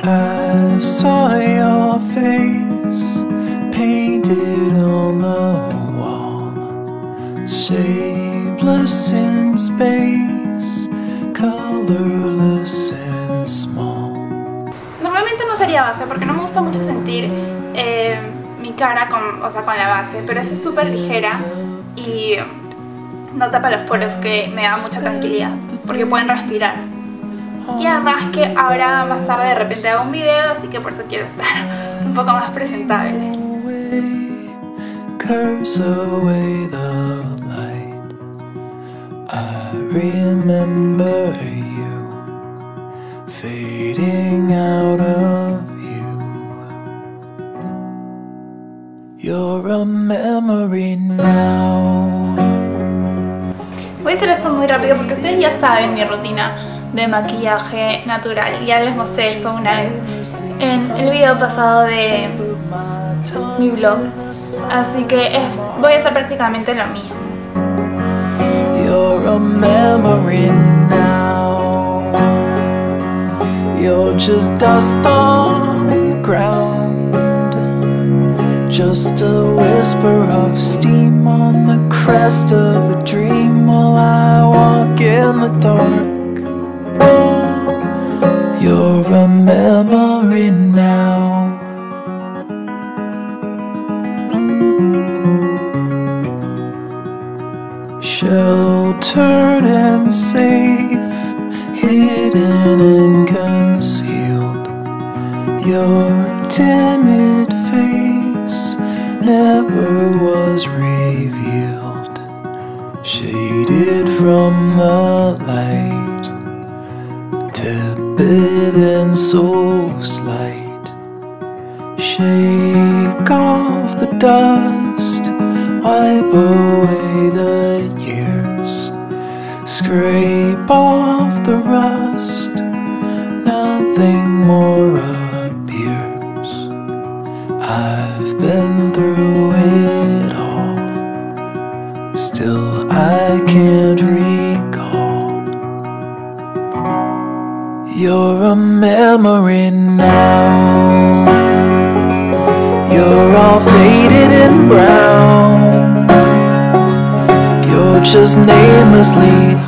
I saw your face painted on the wall, shapeless in space, colorless and small. Normalmente no usaría base porque no me gusta mucho sentir mi cara con la base, pero esta es súper ligera y no tapa los poros, que me da mucha tranquilidad porque pueden respirar. Y además que ahora más tarde de repente hago un video, así que por eso quiero estar un poco más presentable. Curse away the light. I remember you fading out of you. You're a memory now. Voy a hacer esto muy rápido porque ustedes ya saben mi rutina de maquillaje natural. Ya les mostré eso una vez en el video pasado de mi vlog, así que voy a hacer prácticamente lo mismo. You're a memory now. You're just dust on the ground, just a whisper of steam on the crest of a dream while I walk in the dark. You're a memory now. Sheltered and safe, hidden and concealed, your timid face never was revealed, shaded from the light, tepid and so slight. Shake off the dust, wipe away the years, scrape off the rust, nothing more appears. I've been through it all, still I can't recall. You're a memory now. You're all faded and brown. You're just namelessly